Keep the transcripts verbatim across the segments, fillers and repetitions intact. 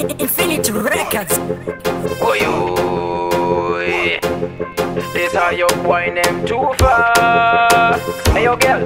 Infinity Records. Oh, you. This how you boy them too far. Hey, yo, girl.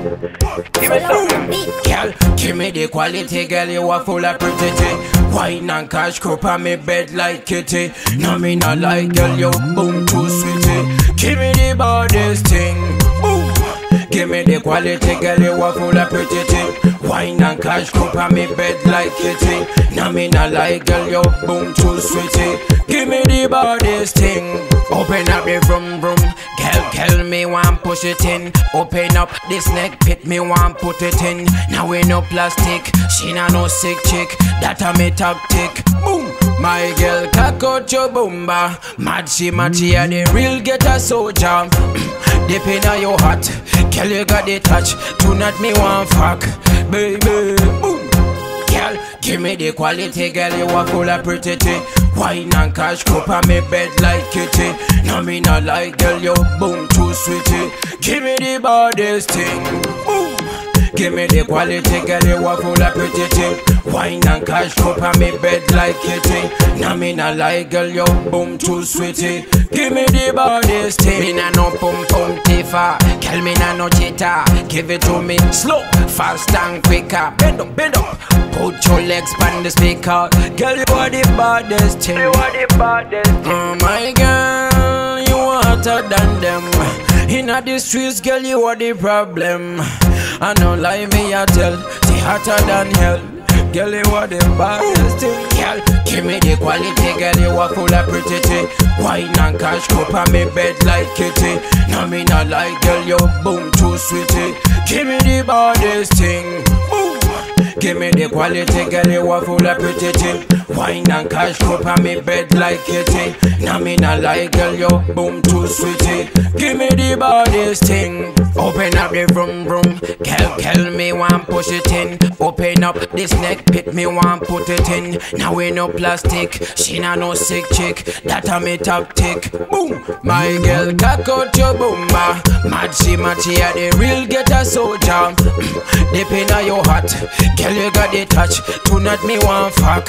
Give me something. Girl, give me the quality, girl, you are full of pretty thing. Wine and cash crop on me bed like kitty. No, me not like, girl, you boom too sweetie. Give me the baddest thing. Boom. Give me the quality, girl, you are full of pretty thing. Wine and cash crop on me bed like kitty. No, me not like, girl, you boom too sweetie. Give me the baddest thing. Open up the vroom vroom. Girl, girl, me want push it in. Open up this neck pit, me want put it in. Now we no plastic, she na no sick chick. That a me tactic. Boom, my girl, cock out your boomba. Mad she matchy a the real get a soldier. Dip in your heart, girl you got the touch. Tonight me want fuck, baby. Boom. Girl, give me the quality, girl, you are full of pretty thing. Wine and cash crop on me bed like kitty. No, me not like, girl, you boom too sweetie. Give me the baddest thing. Boom. Give me the quality, girl, you are full of pretty thing. Wine and cash crop on me bed like kitty. No, me not like, girl, you boom too sweetie. Give me the baddest thing. Me nah no pum pum tifa. Girl, me nah no cheater. Give it to me slow, fast and quicker. Bend up, bend up. Put your legs on the speaker. Girl, you are the baddest thing. You are the baddest thing. Oh my girl, you hotter than them. Inna the streets, girl, you are the problem. I don't lie, me I tell. She hotter than hell. Girl, you are the baddest thing. Girl, give me the quality, girl, you are full of pretty thing. Wine and cash crop on me bed like kitty. No, me not like, girl, you boom too sweetie. Give me the baddest thing. Boom. Give me the quality, girl, you are full of pretty thing. Wine and cash crop on me bed like kitty. Now me not like, girl, you boom too sweetie. Give me the baddest thing. Open up the vroom vroom. Girl, girl, me want push it in. Open up this neck pit, me want put it in. Now we no plastic, she na no sick chick. That a me tactic. Boom, my girl, cock out your boomba. Mad she matchy a the real get a soldier. Dip in your heart, girl, you got the touch. Tonight me want fuck,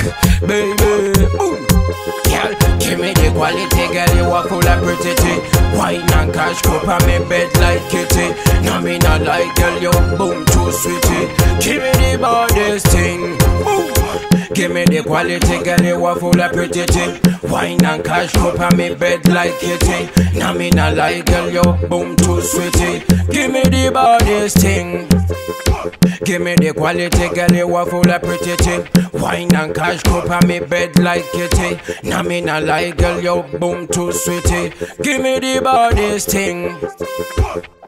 baby. Boom. Girl, give me the quality, girl, you are full of pretty thing. Wine and cash crop on me bed like kitty. No, me not like, girl, you boom too sweetie. Give me the baddest thing. Boom. Give me the quality, girl, you are full of pretty thing. Wine and cash crop on me bed like kitty. No, me not like, girl, you boom too sweetie. Give me the baddest thing. Give me the quality, girl, you are full of pretty thing. Wine and cash crop on me bed like kitty. Now me not like, girl, you boom too sweetie. Give me the baddest thing.